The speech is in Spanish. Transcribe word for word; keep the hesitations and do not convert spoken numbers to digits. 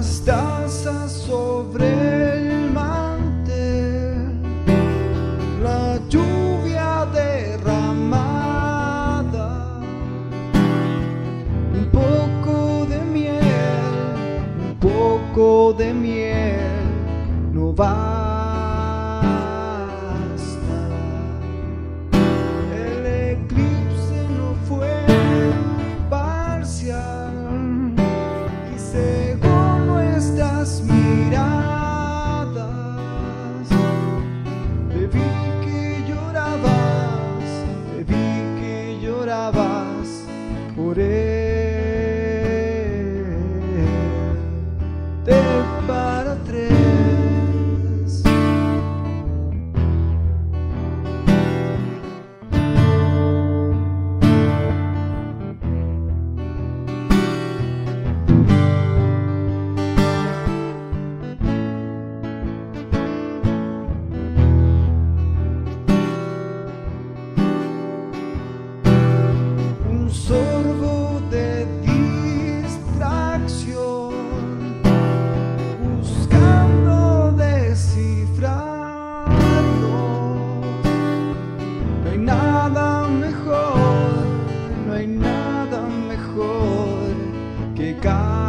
las tazas sobre el mantel, la lluvia derramada, un poco de miel, un poco de miel no basta. El eclipse no fue parcial y según nuestras miradas te vi que llorabas, te vi que llorabas por él. De para tres. Un sorbo de distracción, buscando descifrarnos. No hay nada mejor, no hay nada mejor que